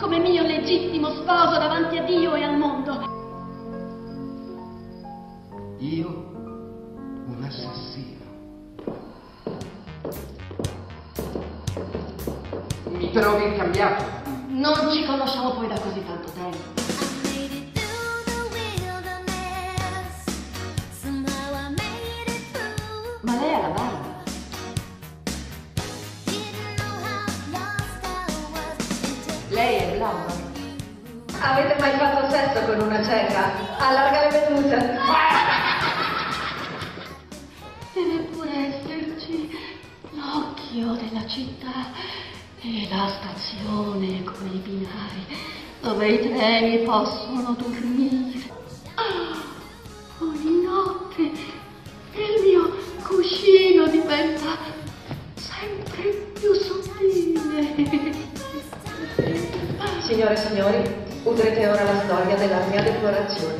come mio legittimo sposo davanti a Dio e al mondo. Io, un assassino. Mi trovi cambiato? Non ci conosciamo poi da così tanto tempo. Ma lei ha la barba. Lei è Laura. Avete mai fatto sesso con una cieca? Allarga le vedute. Deve pure esserci l'occhio della città e la stazione con i binari dove i treni possono dormire. Ogni notte il mio cuscino diventa sempre più sottile. Signore e signori, udrete ora la storia della mia deplorazione.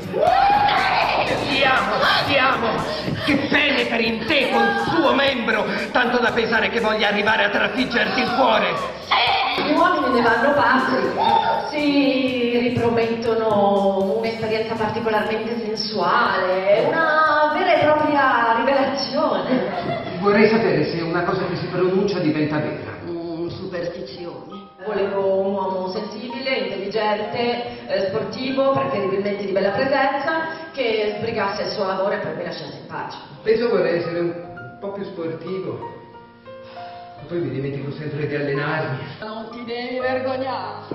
Stiamo! Che penetri in te col suo membro, tanto da pensare che voglia arrivare a trafiggerti il cuore. Gli uomini ne vanno pazzi, si ripromettono un'esperienza particolarmente sensuale, una vera e propria rivelazione. Vorrei sapere se una cosa che si pronuncia diventa vera. Superstizioni. Volevo un uomo sensibile, intelligente, sportivo, preferibilmente di bella presenza, che sbrigasse il suo lavoro e poi mi lasciasse in pace. Penso vorrei essere un po' più sportivo. Poi mi dimentico sempre di allenarmi. Non ti devi vergognare.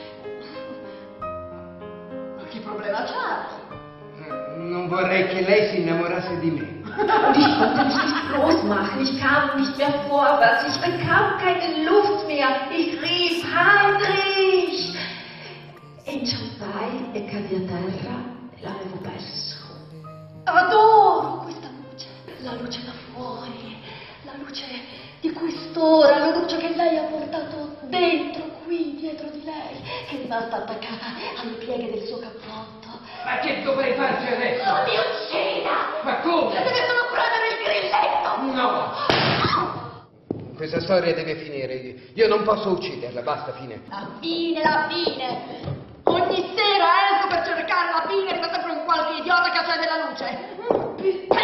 Ma che problema c'hai? Non vorrei che lei si innamorasse di me. Und ich konnte mich nicht losmachen, ich kam nicht mehr vorwärts, ich bekam keine Luft mehr, ich rief Heinrich! Inciampai e cadì a terra e l'avevo perso. Adoro questa luce, la luce da fuori, la luce di quest'ora, la luce che lei ha portato dentro, qui, dietro di lei, che è rimasta attaccata alle pieghe del suo cappotto. Ma che dovrei farci adesso? Non mi uccida! Ma come? Deve solo premere il grilletto! No! Questa storia deve finire. Io non posso ucciderla, basta, fine. La fine, la fine! Ogni sera esco per cercare la fine e sta sempre un qualche idiota che accende la luce.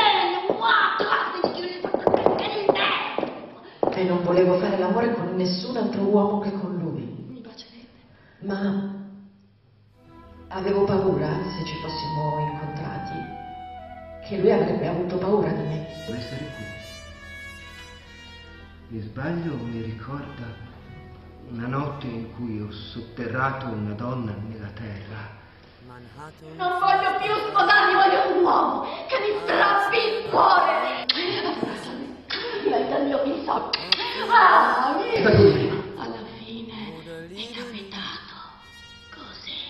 E non volevo fare l'amore con nessun altro uomo che con lui. Mi bacerebbe. Ma avevo paura, se ci fossimo incontrati, che lui avrebbe avuto paura di me. Devo essere qui. Mi sbaglio o mi ricorda una notte in cui ho sotterrato una donna nella terra? Non voglio più sposarmi, voglio un uomo che mi strappi il cuore. Diventa il mio piso. Sta così. Alla fine è capitato così.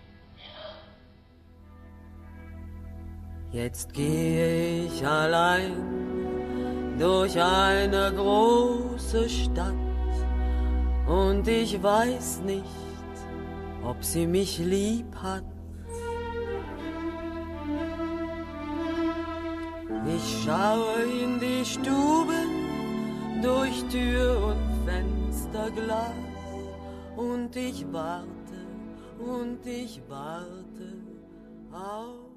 Jetzt gehe ich allein durch eine große Stadt und ich weiß nicht, ob sie mich lieb hat. Ich schaue in die Stuben durch Tür und Fensterglas und ich warte auf